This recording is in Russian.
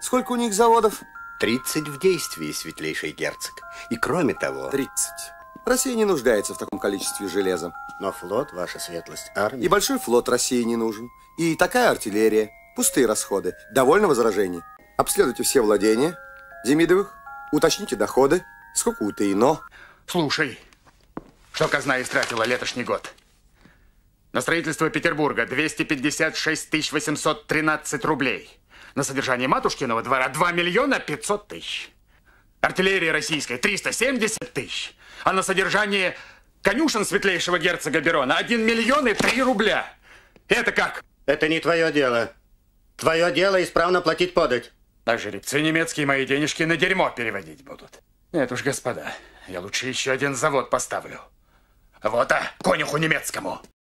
Сколько у них заводов? 30 в действии, светлейший герцог. И кроме того... 30. Россия не нуждается в таком количестве железа. Но флот, ваша светлость, армия... И большой флот России не нужен. И такая артиллерия. Пустые расходы. Довольно возражений. Обследуйте все владения Демидовых. Уточните доходы. Сколько утаено. Слушай, что казна истратила летошний год? На строительство Петербурга 256 813 рублей. На содержание Матушкиного двора 2 миллиона 500 тысяч. Артиллерия российская 370 тысяч. А на содержание конюшен светлейшего герцога Берона 1 миллион и 3 рубля. Это как? Это не твое дело. Твое дело исправно платить подать. А жеребцы немецкие мои денежки на дерьмо переводить будут. Нет уж, господа, я лучше еще один завод поставлю. Вот, конюху немецкому.